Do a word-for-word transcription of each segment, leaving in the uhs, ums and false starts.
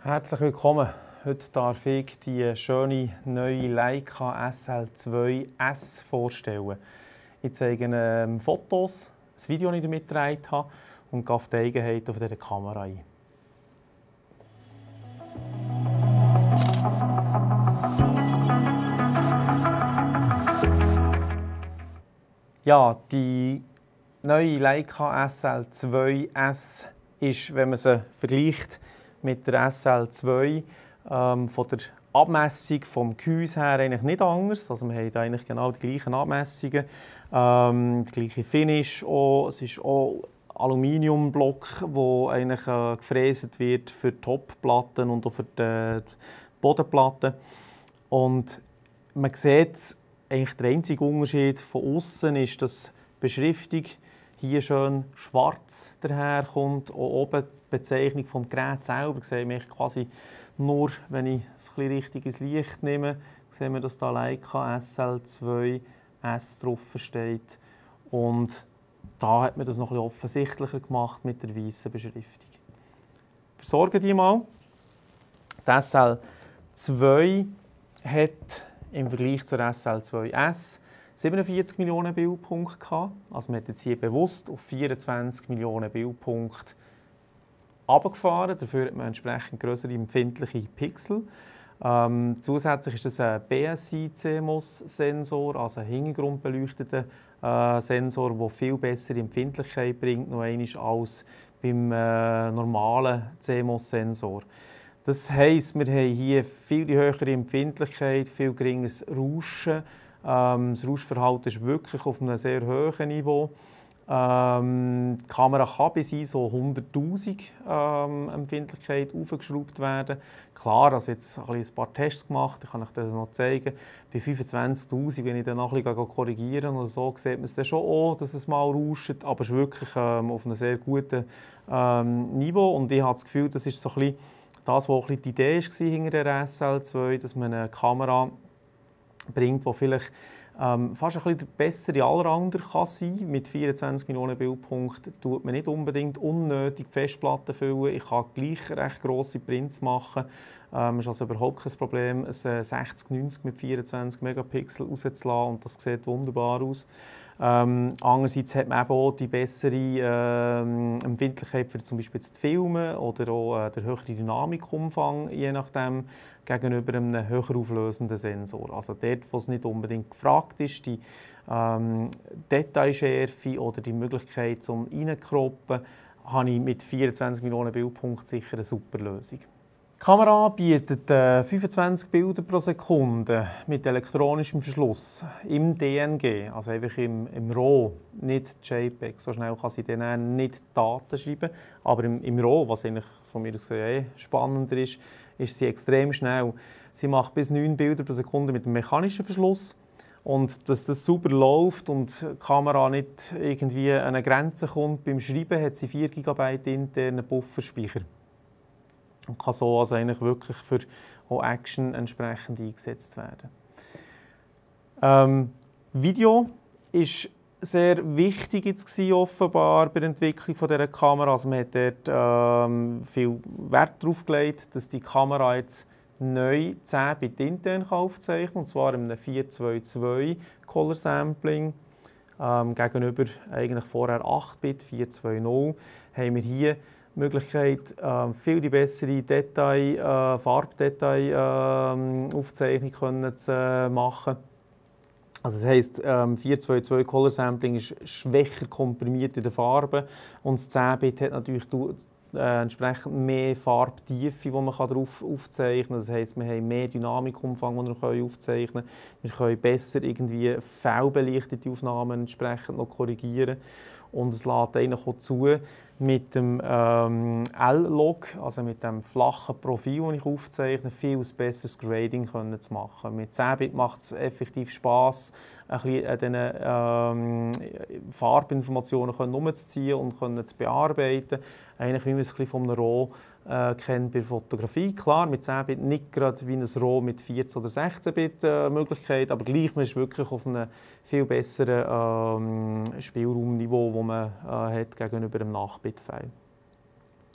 Herzlich willkommen. Heute darf ich die schöne neue Leica S L zwei S vorstellen. Ich zeige Ihnen Fotos, ein Video, das ich damit gedreht habe, und gehe auf die Eigenheiten auf dieser Kamera ein. Ja, die neue Leica S L zwei S ist, wenn man sie vergleicht mit der S L zwei, ähm, von der Abmessung vom Gehäuse her eigentlich nicht anders. Also wir haben eigentlich genau die gleichen Abmessungen, ähm, die gleiche Finish. Auch. Es ist auch Aluminiumblock, wo eigentlich äh, gefräst wird für die Topplatten und auch für die Bodenplatten. Und man sieht, eigentlich der einzige Unterschied von außen ist, dass die Beschriftung hier schön schwarz daherkommt. Auch oben die Bezeichnung des Geräts selber sehen wir quasi nur, wenn ich es ein richtig ins Licht nehme, sehen wir, dass da Leica S L zwei S drauf steht. Und da hat man das noch ein bisschen offensichtlicher gemacht mit der weißen Beschriftung. Versorgen die mal. Die S L zwei hat im Vergleich zur S L zwei S siebenundvierzig Millionen Bildpunkte gehabt. Also man hat jetzt hier bewusst auf vierundzwanzig Millionen Bildpunkte runtergefahren. Dafür hat man entsprechend größere empfindliche Pixel. Ähm, zusätzlich ist das ein B S I-C M O S-Sensor, also ein hintergrundbeleuchteter äh, Sensor, der viel bessere Empfindlichkeit bringt, noch einmal als beim äh, normalen C M O S-Sensor. Das heisst, wir haben hier viel höhere Empfindlichkeit, viel geringeres Rauschen. Ähm, das Rauschverhalten ist wirklich auf einem sehr hohen Niveau. Ähm, die Kamera kann bis I S O hunderttausend ähm, Empfindlichkeit aufgeschraubt werden. Klar, also jetzt ein, ein paar Tests gemacht, ich kann euch das noch zeigen. Bei fünfundzwanzigtausend, wenn ich dann noch ein bisschen korrigieren oder so, sieht man es dann schon auch, dass es mal rauscht, aber es ist wirklich ähm, auf einem sehr guten ähm, Niveau. Und ich habe das Gefühl, das ist so ein bisschen das, was die Idee war hinter der S L zwei, dass man eine Kamera bringt, die vielleicht ähm, fast ein bisschen der bessere Allrounder kann sein. Mit vierundzwanzig Millionen Bildpunkten tut man nicht unbedingt unnötig Festplatten füllen. Ich kann gleich recht grosse Prints machen. Ähm, ist also überhaupt kein Problem, ein sechzig neunzig mit vierundzwanzig Megapixel rauszulassen, und das sieht wunderbar aus. Ähm, andererseits hat man eben auch die bessere äh, Empfindlichkeit für zum Beispiel das Filmen oder auch äh, der höhere Dynamikumfang, je nachdem, gegenüber einem höher auflösenden Sensor. Also dort, wo es nicht unbedingt gefragt ist, die ähm, Detailschärfe oder die Möglichkeit zum Reinkroppen, habe ich mit vierundzwanzig Millionen Bildpunkten sicher eine super Lösung. Die Kamera bietet äh, fünfundzwanzig Bilder pro Sekunde mit elektronischem Verschluss im D N G, also einfach im, im RAW, nicht JPEG. So schnell kann sie dann nicht Daten schreiben, aber im, im RAW, was eigentlich von mir aus eh spannender ist, ist sie extrem schnell. Sie macht bis neun Bilder pro Sekunde mit einem mechanischen Verschluss. Und dass das super läuft und die Kamera nicht irgendwie an eine Grenze kommt beim Schreiben, hat sie vier Gigabyte internen Bufferspeicher. Und kann so also eigentlich wirklich für auch Action entsprechend eingesetzt werden. Ähm, Video ist sehr wichtig jetzt gewesen, offenbar bei der Entwicklung von dieser Kamera. Also man hat dort ähm, viel Wert darauf gelegt, dass die Kamera jetzt neu zehn Bit intern aufzeichnen kann, und zwar in einem vier zwei zwei Color Sampling. Ähm, gegenüber eigentlich vorher acht Bit, vier zwei null, haben wir hier die Möglichkeit, äh, viel die bessere Detail, äh, Farbdetail-Aufzeichnung äh, zu äh, machen. Also das heisst, ähm, vier zwei zwei Color Sampling ist schwächer komprimiert in den Farben, und das zehn Bit hat natürlich äh, entsprechend mehr Farbtiefe, die man darauf aufzeichnen kann. Das heisst, wir haben mehr Dynamikumfang, den wir aufzeichnen können. Wir können besser irgendwie fehlbelichtete Aufnahmen entsprechend noch korrigieren. Und es lässt eigentlich auch zu, mit dem ähm, L-Log, also mit dem flachen Profil, das ich aufzeichne, viel besseres Grading können zu machen. Mit zehn Bit macht es effektiv Spass, ein bisschen an diesen ähm, Farbinformationen umzuziehen und können zu bearbeiten. Eigentlich wie man es ein bisschen vom RAW äh, kennt bei Fotografie. Klar, mit zehn Bit nicht gerade wie ein RAW mit vierzehn oder sechzehn Bit äh, Möglichkeit, aber gleich, man ist wirklich auf einem viel besseren ähm, Spielraumniveau, das man äh, hat gegenüber dem acht Bit File.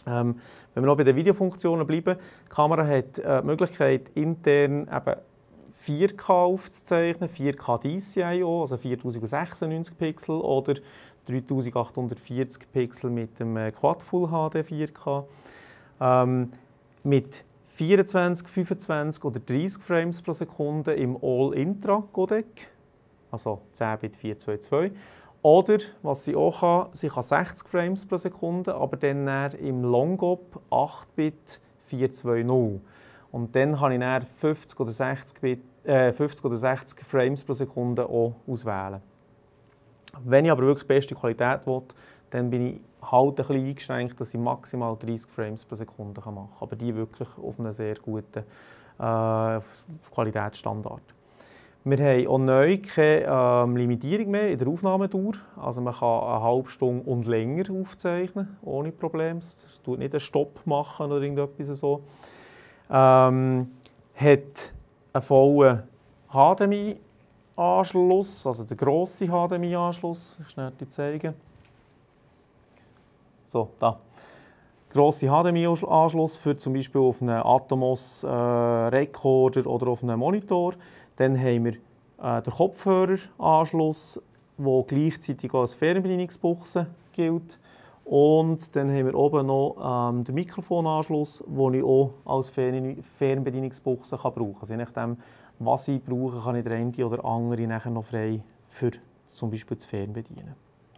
Ähm, wenn wir noch bei den Videofunktionen bleiben, die Kamera hat äh, die Möglichkeit, intern eben vier K aufzuzeichnen, vier K D C I auch, also viertausendsechsundneunzig Pixel oder dreitausendachthundertvierzig Pixel mit dem äh, Quad Full H D vier K. Ähm, mit vierundzwanzig, fünfundzwanzig oder dreißig Frames pro Sekunde im All-Intra-Codec, also zehn Bit vier zwei zwei. Oder, was sie auch kann, sie kann sechzig Frames pro Sekunde, aber dann im Long-Op acht Bit vier zwei null. Und dann kann ich dann fünfzig oder sechzig, Bit, äh, fünfzig oder sechzig Frames pro Sekunde auch auswählen. Wenn ich aber wirklich beste Qualität will, dann bin ich halt ein bisschen eingeschränkt, dass ich maximal dreißig Frames pro Sekunde machen kann. Aber die wirklich auf einem sehr guten äh, Qualitätsstandard. Wir haben auch neu keine ähm, Limitierung mehr in der Aufnahmedauer. Also man kann eine halbe Stunde und länger aufzeichnen, ohne Probleme. Es tut nicht einen Stopp machen oder irgendetwas so. Ähm, hat einen vollen H D M I-Anschluss, also den grossen H D M I-Anschluss. Ich schnell zeigen. So, da. Grosse H D M I-Anschluss für zum Beispiel auf einen Atomos äh, Recorder oder auf einen Monitor. Dann haben wir äh, den Kopfhöreranschluss, der gleichzeitig auch als Fernbedienungsbuchse gilt. Und dann haben wir oben noch ähm, den Mikrofonanschluss, den ich auch als Fernbedienungsbuchse kann brauchen kann. Also je nachdem, was ich brauche, kann ich den einen oder andere nachher noch frei für zum Beispiel das Fernbedienen.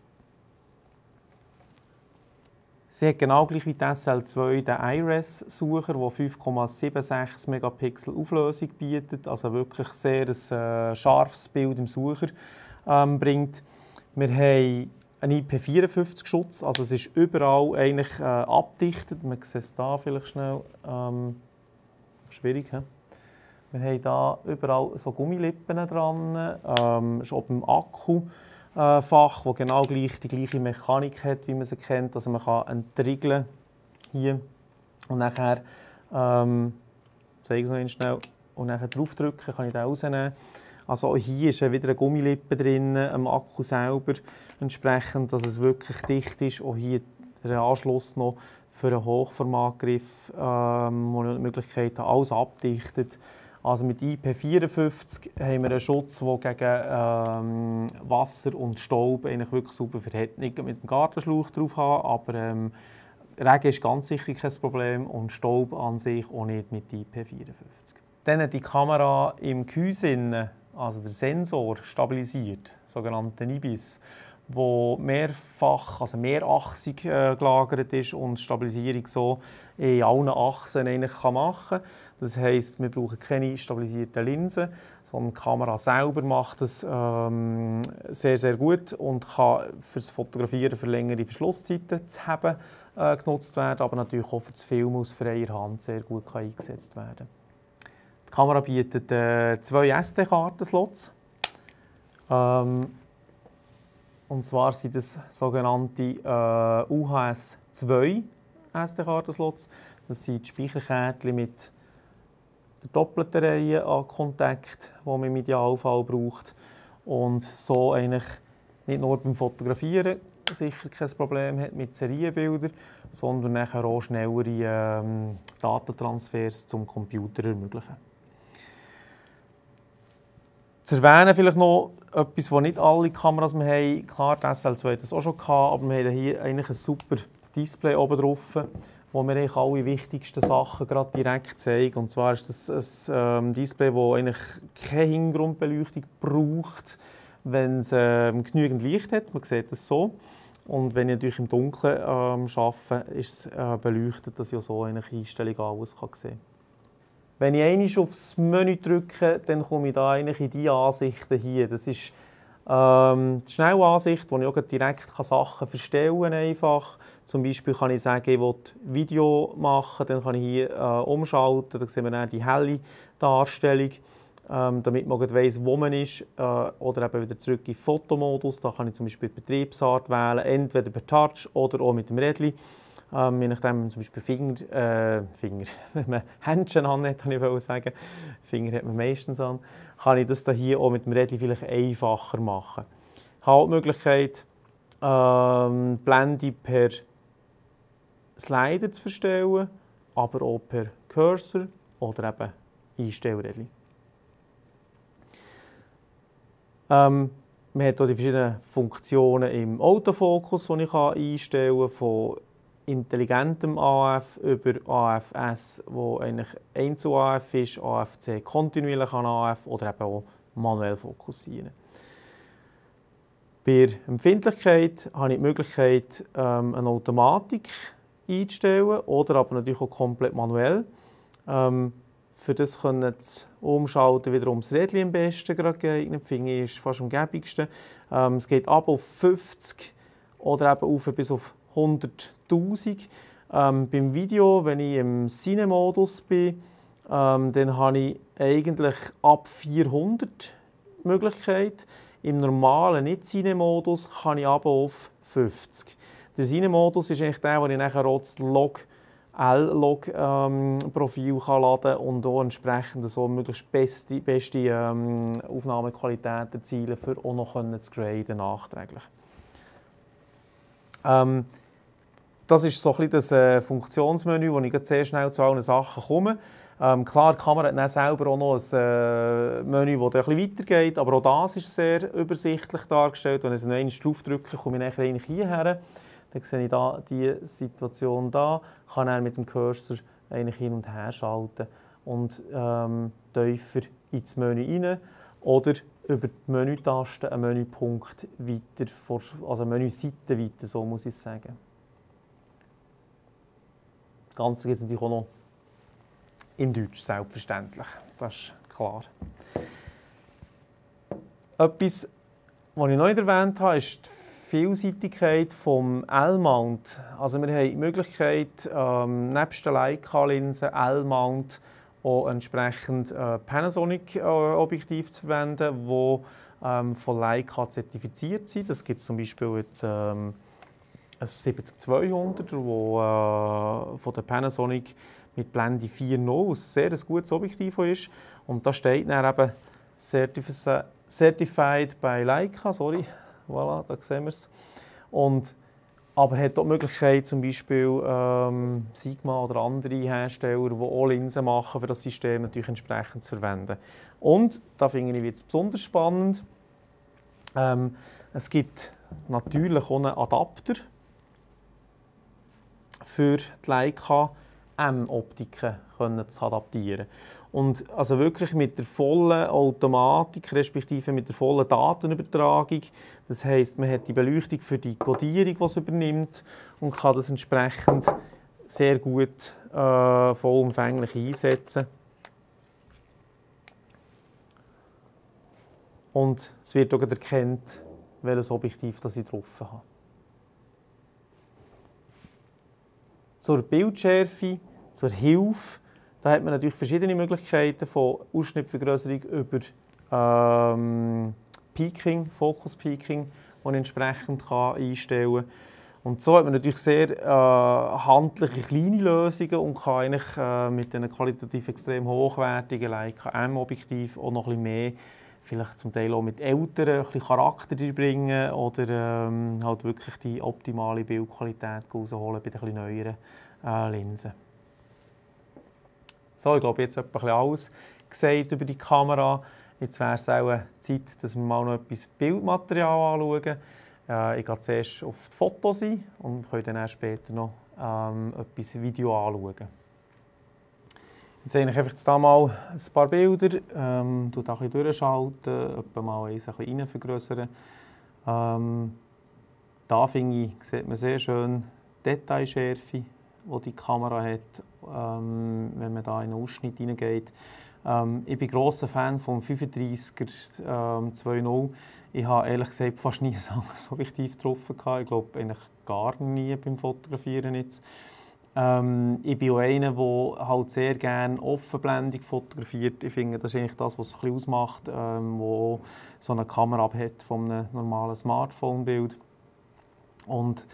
Sie hat genau gleich wie die S L zwei den I R E S-Sucher, der fünf Komma sechsundsiebzig Megapixel Auflösung bietet, also wirklich sehr ein äh, scharfes Bild im Sucher ähm, bringt. Wir haben einen I P vierundfünfzig Schutz, also es ist überall eigentlich äh, abdichtet. Man sieht es hier vielleicht schnell. Ähm, schwierig, he? Wir haben hier überall so Gummilippen dran, ähm, ist auch beim Akku. Fach, das genau gleich die gleiche Mechanik hat, wie man sie kennt. Also man kann entriegeln hier und nachher, ähm, zeige ich es noch einmal schnell, und nachher draufdrücken, kann ich den rausnehmen. Also auch hier ist wieder eine Gummilippe drin, am Akku selber, entsprechend, dass es wirklich dicht ist. Auch hier der Anschluss noch für einen Hochformatgriff, ähm, wo die Möglichkeit hat, alles abdichtet. Also mit I P vierundfünfzig haben wir einen Schutz, der gegen ähm, Wasser und Staub eigentlich wirklich super verhält. Nicht mit dem Gartenschlauch drauf haben, aber ähm, Regen ist ganz sicher kein Problem und Staub an sich auch nicht mit I P vierundfünfzig. Dann hat die Kamera im Gehäuse, also der Sensor, stabilisiert, sogenannte I B I S, wo mehrfach, also mehrachsig äh, gelagert ist und die Stabilisierung so in allen Achsen eigentlich kann machen kann. Das heisst, wir brauchen keine stabilisierten Linsen, sondern die Kamera selber macht es ähm, sehr, sehr gut und kann für das Fotografieren für längere Verschlusszeiten zu haben äh, genutzt werden, aber natürlich auch für das Filmen aus freier Hand sehr gut kann eingesetzt werden. Die Kamera bietet äh, zwei S D-Karten-Slots. Ähm, und zwar sind das sogenannte äh, U H S zwei S D-Karten-Slots. Das sind die Speicherkärtchen mit der doppelten Reihe an Kontakt, die man im Idealfall braucht. Und so eigentlich nicht nur beim Fotografieren sicher kein Problem hat mit Serienbildern, sondern nachher auch schnellere ähm, Datentransfers zum Computer ermöglichen. Zu erwähnen vielleicht noch etwas, was nicht alle Kameras mehr haben. Klar, die S L zwei hat das auch schon gehabt, aber wir haben hier eigentlich ein super Display oben drauf, wo mir eigentlich alle wichtigsten Sachen gerade direkt zeigt. Und zwar ist das ein ähm, Display, das eigentlich keine Hintergrundbeleuchtung braucht, wenn es ähm, genügend Licht hat. Man sieht das so. Und wenn ich natürlich im Dunkeln ähm, arbeite, ist es äh, beleuchtet, dass ich auch so eine Einstellung alles kann sehen kann. Wenn ich einmal aufs Menü drücke, dann komme ich da eigentlich in diese Ansichten hier. Das ist ähm, die Schnellansicht, wo ich auch direkt Sachen verstellen kann. Einfach. Zum Beispiel kann ich sagen, ich will Video machen, dann kann ich hier äh, umschalten, dann sehen wir dann die helle Darstellung, ähm, damit man weiss, wo man ist. Äh, oder eben wieder zurück in den Fotomodus, da kann ich zum Beispiel die Betriebsart wählen, entweder per Touch oder auch mit dem Rädchen. Ähm, je nachdem, wenn man zum Beispiel Finger, äh, Finger, wenn man Händchen an hat, kann ich sagen, Finger hat man meistens an, kann ich das hier auch mit dem Rädchen vielleicht einfacher machen. Ich habe auch die Möglichkeit, ähm, Blende per Slider zu verstellen, aber auch per Cursor oder eben Einstellrädchen. Ähm, man hat auch die verschiedenen Funktionen im Autofokus, die ich einstellen kann, von intelligentem A F über A F S, wo eigentlich Einzel-A F ist, A F C kontinuierlich an A F oder eben auch manuell fokussieren. Bei der Empfindlichkeit habe ich die Möglichkeit, ähm, eine Automatik einzustellen oder aber natürlich auch komplett manuell. Ähm, Für das können Sie umschalten, wiederum das Rädchen am besten geeignet, finde ich, ist fast am gäbigsten. Ähm, es geht ab auf fünfzig oder eben auf bis auf hunderttausend. Ähm, beim Video, wenn ich im Cine-Modus bin, ähm, dann habe ich eigentlich ab vierhundert Möglichkeit. Im normalen Nicht-Cine-Modus kann ich aber auf fünfzig. Der Cine-Modus ist eigentlich der, wo ich nachher auch das Log L-Log-Profil ähm, laden kann und auch entsprechend so möglichst beste, beste ähm, Aufnahmequalität erzielen, für auch noch zu graden nachträglich. Ähm, das ist so ein bisschen das äh, Funktionsmenü, wo ich sehr schnell zu allen Sachen komme. Ähm, klar, die Kamera hat dann selber auch noch ein äh, Menü, das ein bisschen weitergeht, aber auch das ist sehr übersichtlich dargestellt. Wenn ich noch einmal drauf drücke, komme ich nachher hierher. Dann sehe ich da die Situation da, kann er mit dem Cursor eigentlich hin und her schalten und ähm, tiefer ins Menü rein oder über die Menütaste einen Menüpunkt weiter, vor, also eine Menüseite weiter, so muss ich sagen. Das Ganze gibt es natürlich auch noch in Deutsch, selbstverständlich, das ist klar. Etwas, was ich noch nicht erwähnt habe, ist die Vielseitigkeit des L-Mount. Also wir haben die Möglichkeit, ähm, nebst der Leica-Linse L-Mount auch entsprechend äh, Panasonic-Objektiv äh, zu verwenden, die ähm, von Leica zertifiziert sind. Das gibt es zum Beispiel mit, ähm, ein siebzig zweihundert, das äh, von der Panasonic mit Blende vier Komma null ein sehr gutes Objektiv ist. Und da steht dann eben Certified, Certified by Leica, sorry. Voilà, da sehen wir es. Und, aber hat auch die Möglichkeit, zum Beispiel ähm, Sigma oder andere Hersteller, die auch Linsen machen, für das System natürlich entsprechend zu verwenden. Und, da finde ich jetzt besonders spannend, ähm, es gibt natürlich auch einen Adapter für die Leica M-Optiken zu adaptieren. Und also wirklich mit der vollen Automatik, respektive mit der vollen Datenübertragung. Das heisst, man hat die Beleuchtung für die Kodierung, die es übernimmt, und kann das entsprechend sehr gut äh, vollumfänglich einsetzen. Und es wird auch erkannt, welches Objektiv das ich drauf habe. Zur Bildschärfe, zur Hilfe. Da hat man natürlich verschiedene Möglichkeiten, von Ausschnittvergrößerung über ähm, Peaking, Focus Peaking, die man entsprechend kann einstellen kann. Und so hat man natürlich sehr äh, handliche kleine Lösungen und kann eigentlich äh, mit diesen qualitativ extrem hochwertigen Leica M-Objektiv auch noch ein bisschen mehr, vielleicht zum Teil auch mit älteren, ein bisschen Charakter bringen oder ähm, halt wirklich die optimale Bildqualität rausholen bei den etwas neueren äh, Linsen. So, ich glaube, jetzt etwa alles gesagt über die Kamera. Jetzt wäre es auch Zeit, dass wir mal noch etwas Bildmaterial anschauen. Äh, ich gehe zuerst auf die Fotos ein und können dann später noch ähm, etwas Video anschauen. Jetzt habe ich einfach jetzt hier mal ein paar Bilder. Ähm, ich da ein bisschen durchschalten, etwa mal eins ein bisschen rein vergrößern. Ähm, da finde ich, sieht man sehr schön die Detailschärfe, die die Kamera hat, ähm, wenn man da in einen Ausschnitt hineingeht. Ähm, ich bin grosser Fan vom fünfunddreißiger ähm, zwei Komma null. Ich habe ehrlich gesagt fast nie ein anderes Objektiv getroffen. Ich glaube eigentlich gar nie beim Fotografieren jetzt. Ähm, ich bin auch einer, der halt sehr gerne offenblendig fotografiert. Ich finde, das ist eigentlich das, was es ein bisschen ausmacht, ähm, wo so eine Kamera abhat von einem normalen Smartphone-Bild. Und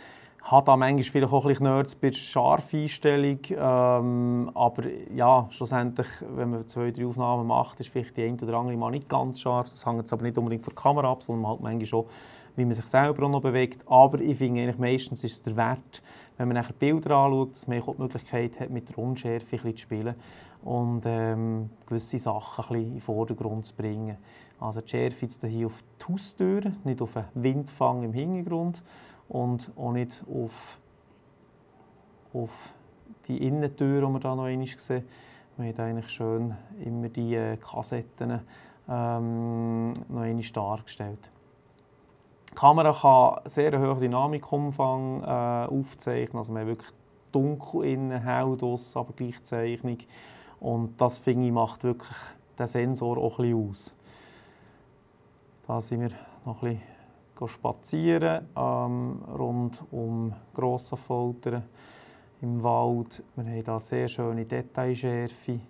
habe da manchmal vielleicht auch ein bisschen Nerds bei der Scharfeinstellung, ähm, aber ja, schlussendlich, wenn man zwei, drei Aufnahmen macht, ist vielleicht die eine oder andere mal nicht ganz scharf. Das hängt jetzt aber nicht unbedingt von der Kamera ab, sondern halt manchmal schon, wie man sich selber auch noch bewegt. Aber ich finde eigentlich, meistens ist es der Wert, wenn man nachher Bilder anschaut, dass man auch die Möglichkeit hat, mit der Unschärfe ein bisschen zu spielen und ähm, gewisse Sachen ein bisschen in den Vordergrund zu bringen. Also die Schärfe jetzt hier auf die Haustür, nicht auf einen Windfang im Hintergrund und auch nicht auf, auf die Innentür, die wir hier noch einmal sehen. Wir haben eigentlich schön immer die äh, Kassetten ähm, noch einmal dargestellt. Die Kamera kann sehr einen hohen Dynamikumfang äh, aufzeichnen, also man hat wirklich dunkel innen, hell draussen, aber gleich Zeichnung. Und das, finde ich, macht wirklich den Sensor auch ein bisschen aus. Da sind wir noch ein bisschen spazieren, ähm, rund um Grossenfeldern im Wald. Wir haben hier sehr schöne Detailschärfe.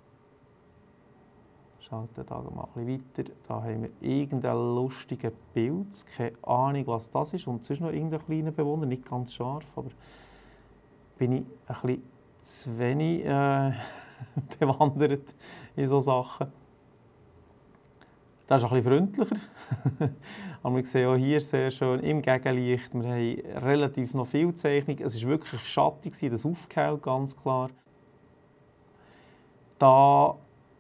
Schalten da mal ein bisschen weiter. Da haben wir irgendeinen lustigen Pilz. Keine Ahnung, was das ist. Und sonst noch irgendein kleiner Bewohner, nicht ganz scharf, aber bin ich ein bisschen zu wenig äh, bewandert in solchen Sachen. Das ist ein bisschen freundlicher. Aber wir sehen auch hier sehr schön im Gegenlicht. Wir haben relativ noch viel Zeichnung. Es war wirklich schattig, das aufgehellt, ganz klar. Da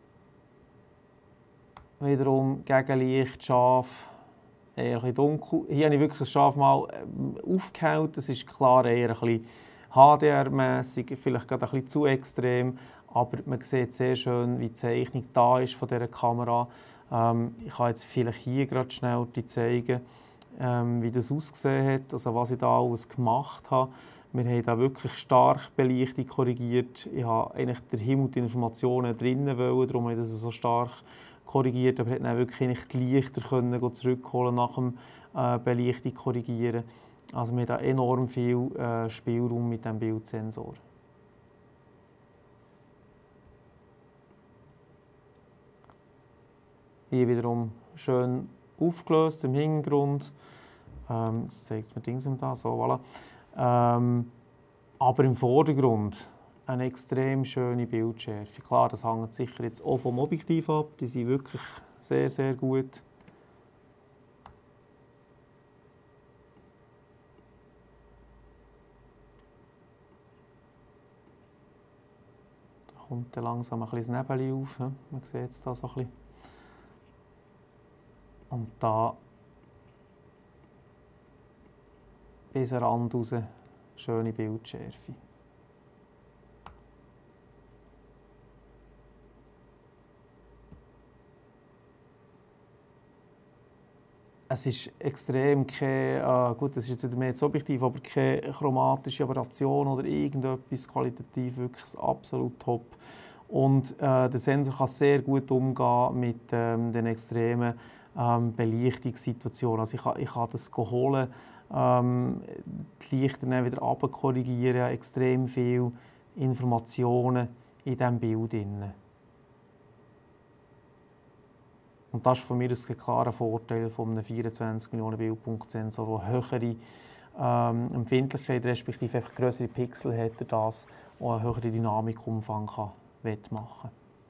wiederum Gegenlicht, scharf, eher ein bisschen dunkel. Hier habe ich wirklich das Schaf mal aufgehellt. Das ist klar eher ein bisschen H D R-mässig, vielleicht gerade ein bisschen zu extrem. Aber man sieht sehr schön, wie die Zeichnung da ist von dieser Kamera. Ähm, ich kann jetzt vielleicht hier gerade schnell zeigen, ähm, wie das ausgesehen hat, also was ich da alles gemacht habe. Wir haben da wirklich stark Belichtung korrigiert. Ich habe eigentlich den Himmel und die Informationen drinnen wollen, darum habe ich das so stark korrigiert, aber hätte dann wirklich die Lichter können zurückholen nach dem äh, Belichtung korrigieren. Also wir haben da enorm viel äh, Spielraum mit dem Bildsensor. Hier wiederum schön aufgelöst im Hintergrund. Ähm, das zeigt es mir Dings da, so, voilà. Ähm, aber im Vordergrund eine extrem schöne Bildschärfe. Klar, das hängt sicher jetzt auch vom Objektiv ab. Die sind wirklich sehr, sehr gut. Da kommt dann langsam ein bisschen das Nebel auf. Man sieht es da so ein bisschen. Und da bis an den Rand raus schöne Bildschärfe. Es ist extrem keine, äh, gut, das ist jetzt mehr das Objektiv, aber keine chromatische Aberration oder irgendetwas qualitativ wirklich absolut top. Und äh, der Sensor kann sehr gut umgehen mit ähm, den extremen ähm, Belichtungssituationen. Also ich kann, ich kann das holen, ähm, die Lichter dann wieder abkorrigieren, extrem viele Informationen in diesem Bild drin. Und das ist von mir ein klarer Vorteil von einem vierundzwanzig Millionen Bildpunkt-Sensor, der höhere ähm, Empfindlichkeit respektive einfach größere Pixel hat, das auch einen höheren Dynamikumfang kann wettmachen.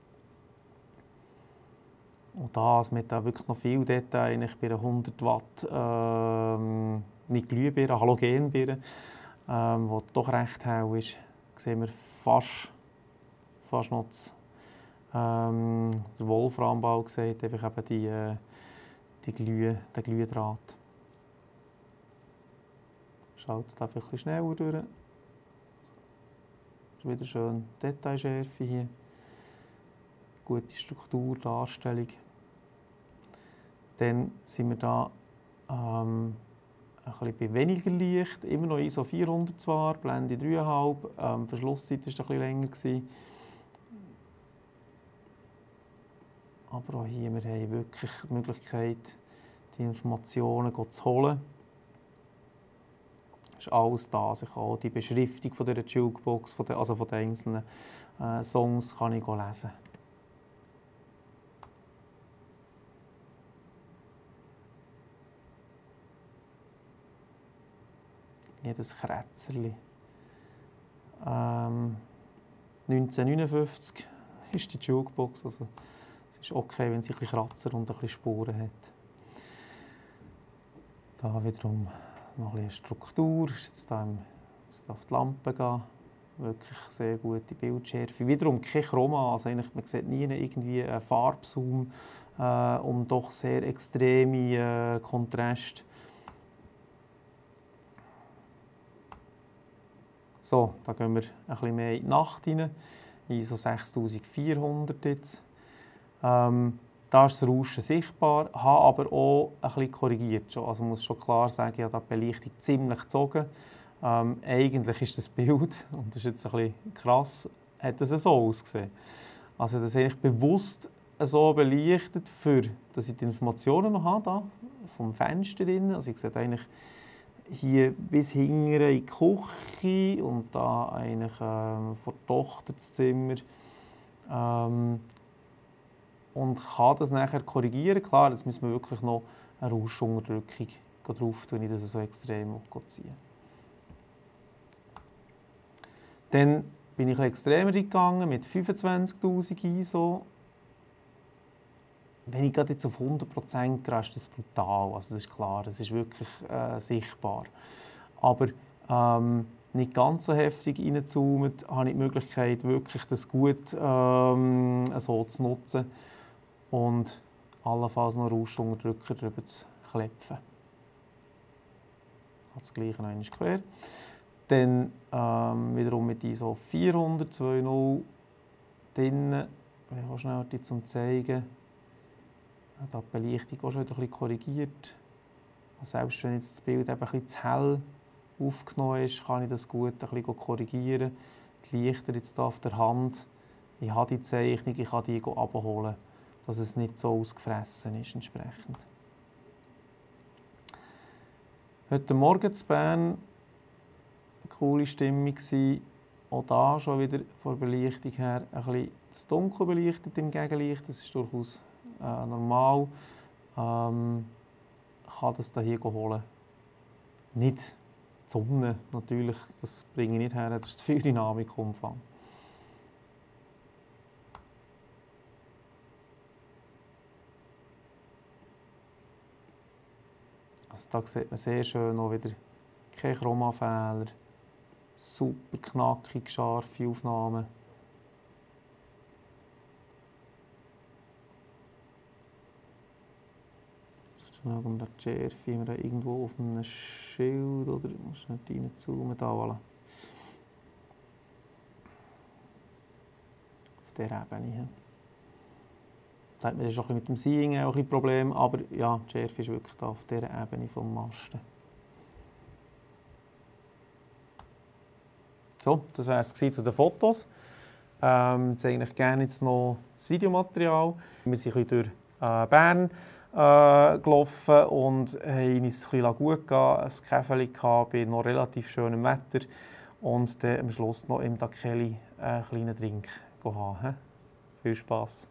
Und das mit da wirklich noch viel Detail, eigentlich bei einer hundert Watt ähm, nicht Glühbirne, Halogenbirne, ähm, die doch recht hell ist, sehen wir fast, fast noch das Ähm, der Wolframbau sieht einfach eben die, äh, die Glüh, den Glühdraht. Schaltet einfach ein bisschen schneller durch. Das ist wieder schön Detailschärfe hier. Gute Struktur, Darstellung. Dann sind wir da ähm, ein bisschen bei weniger Licht. Immer noch I S O vierhundert zwar, Blende drei Komma fünf. Ähm, Verschlusszeit war ein bisschen länger gewesen. Aber auch hier wir haben wirklich die Möglichkeit, die Informationen zu holen. Es ist alles da. Also ich kann auch die Beschriftung von dieser Jukebox, von der, also von den einzelnen äh, Songs, kann ich lesen. jedes Kratzerli. Ähm, neunzehnhundertneunundfünfzig ist die Jukebox, also es ist okay, wenn sie ein bisschen Kratzer und ein bisschen Spuren hat. Da wiederum noch ein bisschen Struktur, ist jetzt hier im, auf die Lampe gehen. Wirklich sehr gute Bildschärfe. Wiederum kein Chroma, also eigentlich, man sieht nie irgendwie einen Farbzoom äh, und doch sehr extreme äh, Kontraste. So, da gehen wir ein bisschen mehr in die Nacht rein, I S O sechstausendvierhundert jetzt. Ähm, da ist das Rauschen sichtbar, habe aber auch ein bisschen korrigiert. Also muss schon klar sagen, ich habe die Belichtung ziemlich gezogen. Ähm, eigentlich ist das Bild, und das ist jetzt ein bisschen krass, hat es so ausgesehen. Also das ist eigentlich bewusst so belichtet, für, dass ich die Informationen noch habe, da, vom Fenster drin. Also ich sehe eigentlich hier bis hinten in die Küche und da eigentlich ähm, vor der Tochter das Zimmer. Ähm, und kann das nachher korrigieren. Klar, jetzt müssen wir wirklich noch eine Rauschunterdrückung drauf tun, wenn ich das so extrem ziehe. Dann bin ich etwas extremer gegangen mit fünfundzwanzigtausend I S O. Wenn ich gerade jetzt auf hundert Prozent gehe, ist das brutal. Also das ist klar, das ist wirklich äh, sichtbar. Aber ähm, nicht ganz so heftig reinzoomen, habe ich die Möglichkeit, wirklich das gut ähm, so zu nutzen und allenfalls noch Rauschunterdrücker drüber zu klepfen. Das Gleiche noch einmal quer. Dann ähm, wiederum mit I S O vierhundert, zwei Punkt null drinnen. Ich kann schnell die zum zeigen. Da hat die Belichtung auch schon wieder ein bisschen korrigiert. Selbst wenn jetzt das Bild eben ein bisschen zu hell aufgenommen ist, kann ich das gut ein bisschen korrigieren. Die Lichter jetzt hier auf der Hand, ich habe die Zeichnung, ich kann die abholen, dass es nicht so ausgefressen ist entsprechend. Heute Morgen zu Bern eine coole Stimmung gewesen. Auch da schon wieder von der Belichtung her ein bisschen zu dunkel belichtet im Gegenlicht. Das ist durchaus äh, normal. Ähm, ich kann das hier holen. Nicht die Sonne, natürlich, das bringe ich nicht her, das ist zu viel Dynamikumfang. Also da sieht man sehr schön noch wieder keine Chromafehler, super knackig, scharfe Aufnahmen. Schnell um die Schärfe, wir da irgendwo auf einem Schild oder muss nicht reinzoomen, da voilà. Auf dieser Ebene hier. Da hat man schon ein bisschen mit dem Seeing auch ein Problem, aber ja, die Schärfe ist wirklich da auf dieser Ebene vom Masten. So, das war es zu den Fotos. Ähm, ich zeige euch gerne jetzt noch das Videomaterial. Wir sind ein bisschen durch äh, Bern äh, gelaufen und haben uns ein bisschen gut gehen, ein Käfeli bei noch relativ schönem Wetter und dann am Schluss noch im Dakeli einen kleinen Drink haben. Viel Spass!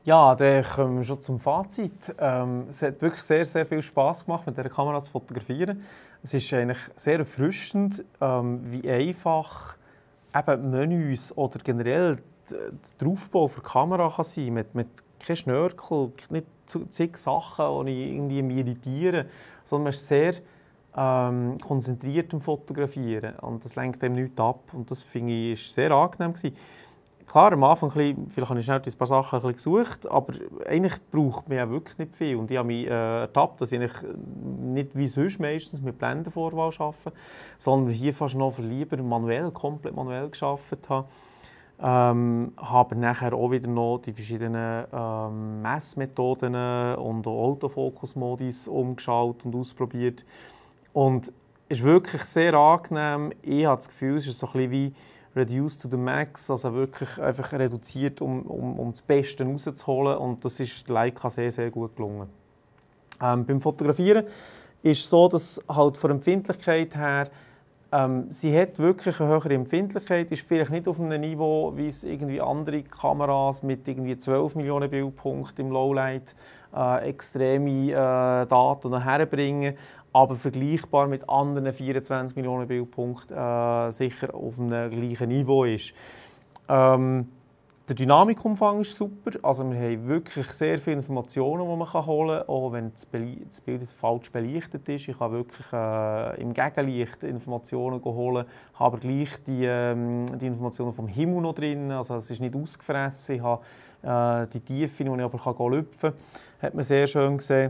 Ja, dann kommen wir schon zum Fazit. Ähm, es hat wirklich sehr, sehr viel Spass gemacht, mit dieser Kamera zu fotografieren. Es ist eigentlich sehr erfrischend, ähm, wie einfach eben Menüs oder generell der Aufbau für die Kamera kann sein kann. Mit, mit kein Schnörkel, nicht zig Sachen, die mich irgendwie irritieren, sondern man ist sehr ähm, konzentriert im Fotografieren und das lenkt dem nichts ab. Und das finde ich ist sehr angenehm gewesen. Klar, am Anfang, ein bisschen, vielleicht habe ich schnell ein paar Sachen ein bisschen gesucht, aber eigentlich braucht man ja wirklich nicht viel. Und ich habe mich äh, ertappt, dass ich nicht wie sonst meistens mit Blendenvorwahl arbeite, sondern hier fast noch lieber manuell, komplett manuell gearbeitet habe. Ähm, habe nachher auch wieder noch die verschiedenen ähm, Messmethoden und auch Autofokus-Modis umgeschaut und ausprobiert. Und es ist wirklich sehr angenehm. Ich habe das Gefühl, es ist so ein bisschen wie reduced to the max, also wirklich einfach reduziert, um, um, um das Beste rauszuholen. Und das ist Leica sehr, sehr gut gelungen. Ähm, beim Fotografieren ist es so, dass halt von der Empfindlichkeit her, ähm, sie hat wirklich eine höhere Empfindlichkeit, ist vielleicht nicht auf einem Niveau, wie es irgendwie andere Kameras mit irgendwie zwölf Millionen Bildpunkten im Lowlight äh, extreme äh, Daten herbringen, aber vergleichbar mit anderen vierundzwanzig Millionen Bildpunkten äh, sicher auf einem gleichen Niveau ist. Ähm, der Dynamikumfang ist super, also wir haben wirklich sehr viele Informationen, die man holen kann, auch wenn das Bild falsch belichtet ist. Ich kann wirklich äh, im Gegenlicht Informationen holen, habe aber gleich die, ähm, die Informationen vom Himmel noch drin, also es ist nicht ausgefressen. Ich habe äh, die Tiefe, die ich aber kann lüpfen kann, hat man sehr schön gesehen.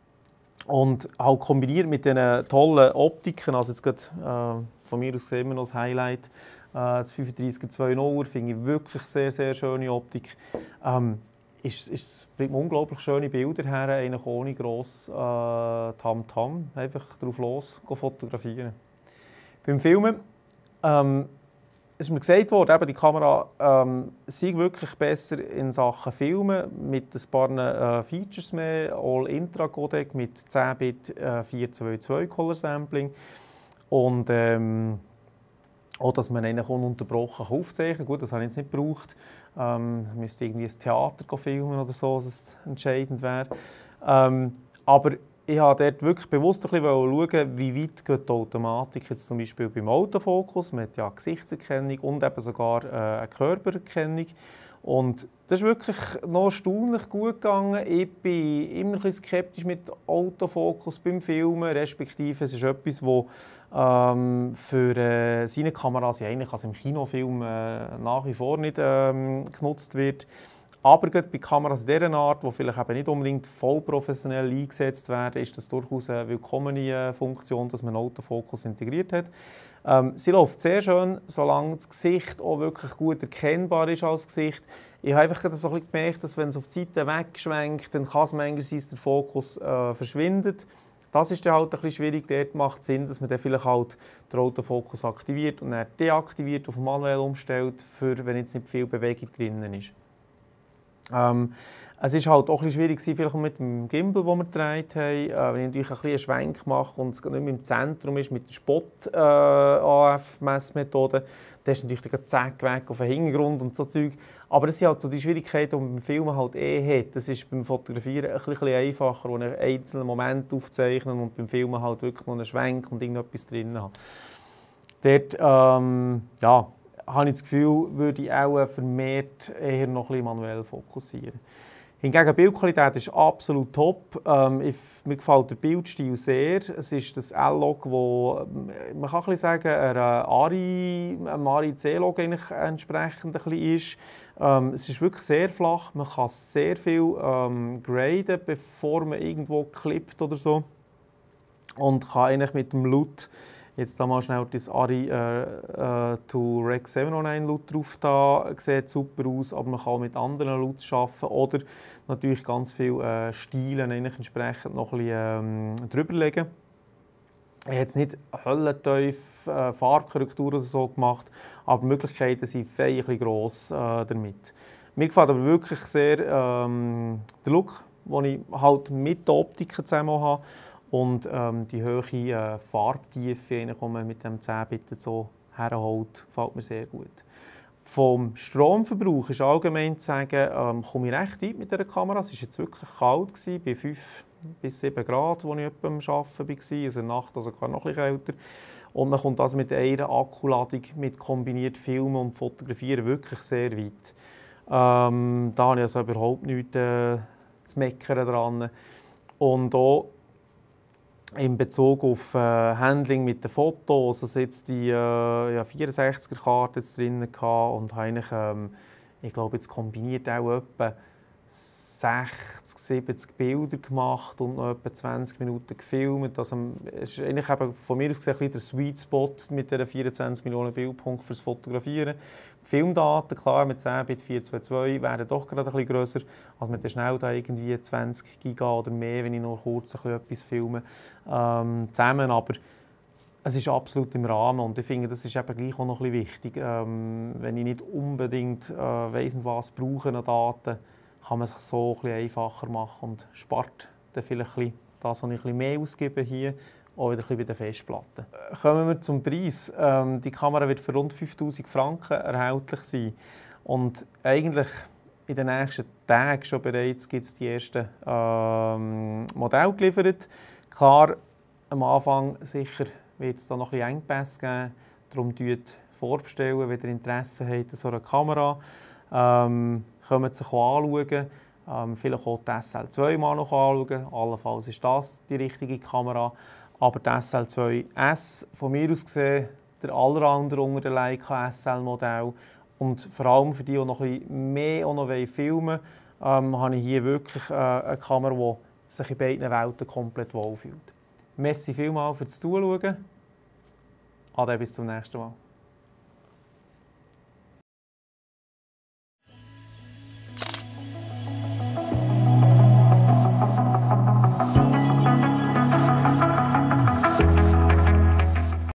Und auch kombiniert mit diesen tollen Optiken, also jetzt gerade, äh, von mir aus sehen wir noch das Highlight, äh, das fünfunddreißig zwei null, finde ich wirklich sehr, sehr schöne Optik. Ähm, ist, ist, bringt mir unglaublich schöne Bilder her, eigentlich ohne gross äh, Tamtam, einfach drauf los fotografieren. Beim Filmen, ähm, es ist mir gesagt worden, eben die Kamera ähm, sei wirklich besser in Sachen Filmen mit ein paar äh, Features mehr, All-Intra-Codec mit zehn Bit äh, vier zwei zwei Color Sampling und ähm, auch, dass man eigentlich ununterbrochen aufzeichnen kann. Gut, das habe ich jetzt nicht gebraucht. Ähm, ich müsste irgendwie ein Theater filmen oder so, dass es entscheidend wäre. Ähm, aber ich habe dort wirklich bewusst ein bisschen schauen, wie weit geht die Automatik jetzt zum Beispiel beim Autofokus. Man hat ja Gesichtserkennung und eben sogar äh, eine Körpererkennung. Und das ist wirklich noch erstaunlich gut gegangen. Ich bin immer ein bisschen skeptisch mit Autofokus beim Filmen, respektive es ist etwas, das ähm, für äh, seine Kameras eigentlich also im Kinofilm äh, nach wie vor nicht ähm, genutzt wird. Aber gerade bei Kameras dieser Art, die vielleicht eben nicht unbedingt voll professionell eingesetzt werden, ist das durchaus eine willkommene Funktion, dass man einen Autofokus integriert hat. Ähm, sie läuft sehr schön, solange das Gesicht auch wirklich gut erkennbar ist als Gesicht. Ich habe einfach so ein bisschen gemerkt, dass wenn es auf die Seite wegschwenkt, dann kann es manchmal sein, dass der Fokus äh, verschwindet. Das ist dann halt ein bisschen schwierig. Dort macht es Sinn, dass man dann vielleicht halt den Autofokus aktiviert und dann deaktiviert, auf manuell umstellt, für wenn jetzt nicht viel Bewegung drin ist. Ähm, es war halt auch ein bisschen schwierig, vielleicht mit dem Gimbal, den wir gedreht haben. Äh, wenn ich natürlich ein bisschen einen Schwenk mache und es nicht mehr im Zentrum ist mit der Spot-A F-Messmethode, dann ist natürlich der zack weg auf den Hintergrund und so Zeug. Aber das sind halt so die Schwierigkeiten, die man beim Filmen halt eh hat. Das ist beim Fotografieren ein bisschen einfacher, wo einen einzelnen Moment aufzeichnen und beim Filmen halt wirklich noch einen Schwenk und irgendetwas drin haben. Dort, ähm, ja, habe ich das Gefühl, würde ich auch vermehrt eher noch ein bisschen manuell fokussieren. Hingegen die Bildqualität ist absolut top. Ähm, ich, mir gefällt der Bildstil sehr. Es ist das L-Log, wo man kann ein bisschen sagen, einer Ari, einem Ari C-Log entsprechend ein bisschen ist. Ähm, es ist wirklich sehr flach. Man kann sehr viel ähm, graden, bevor man irgendwo klippt oder so. Und kann eigentlich mit dem L U T jetzt da mal schnell das Ari äh, äh, to Rec siebenhundertneun L U T drauf da, sieht super aus, aber man kann auch mit anderen L U Ts arbeiten oder natürlich ganz viele äh, Stile entsprechend noch ein bisschen ähm, drüber legen. Ich habe jetzt nicht höllentief äh, Farbkorrektur oder so gemacht, aber die Möglichkeiten sind fein ein bisschen gross äh, damit. Mir gefällt aber wirklich sehr ähm, der Look, den ich halt mit der Optik zusammen habe. Und ähm, die hohe äh, Farbtiefe, die man mit dem zehn Bit so herholt, gefällt mir sehr gut. Vom Stromverbrauch ist allgemein zu sagen, ähm, komme ich recht weit mit dieser Kamera. Es war jetzt wirklich kalt, gewesen, bei fünf bis sieben Grad, als ich etwa am Arbeiten war, also in der Nacht also sogar noch ein bisschen kälter. Und man kommt also mit einer Akkuladung, mit kombiniert Filmen und Fotografieren wirklich sehr weit. Ähm, da habe ich also überhaupt nichts äh, zu meckern dran. Und auch in Bezug auf äh, Handling mit den Fotos, also jetzt die äh, ja, vierundsechziger-Karte drin und habe eigentlich, ähm, ich glaube, jetzt kombiniert auch etwa sechzig, siebzig Bilder gemacht und noch etwa zwanzig Minuten gefilmt. Also, es ist eigentlich eben von mir aus gesehen ein bisschen der Sweet Spot mit diesen vierundzwanzig Millionen Bildpunkten fürs Fotografieren. Die Filmdaten, klar, mit zehn Bit vier zwei zwei werden doch gerade ein bisschen grösser, als mit der schnell da irgendwie zwanzig Giga oder mehr, wenn ich noch kurz ein bisschen etwas filme, ähm, zusammen. Aber es ist absolut im Rahmen und ich finde, das ist eben gleich auch noch ein bisschen wichtig. Ähm, wenn ich nicht unbedingt äh, weiss, was brauche an Daten, kann man es so ein bisschen einfacher machen und spart dann vielleicht ein bisschen das, was ich ein bisschen mehr ausgebe hier, auch wieder ein bisschen bei den Festplatten. Kommen wir zum Preis. Ähm, die Kamera wird für rund fünftausend Franken erhältlich sein. Und eigentlich in den nächsten Tagen schon bereits gibt es die ersten ähm, Modelle geliefert. Klar, am Anfang sicher wird es da noch ein bisschen Engpässe geben. Darum vorbestellen, wenn ihr Interesse habt an so einer Kamera. Ähm, kommt sich anschauen, ähm, vielleicht auch die S L zwei mal noch anschauen. Allenfalls ist das die richtige Kamera. Aber die S L zwei S, von mir aus gesehen, der aller andere unter den Leica S L-Modell. Und vor allem für die, die noch ein bisschen mehr auch noch filmen wollen, ähm, habe ich hier wirklich äh, eine Kamera, die sich in beiden Welten komplett wohlfühlt. Merci vielmals fürs Zuschauen. Ade, bis zum nächsten Mal.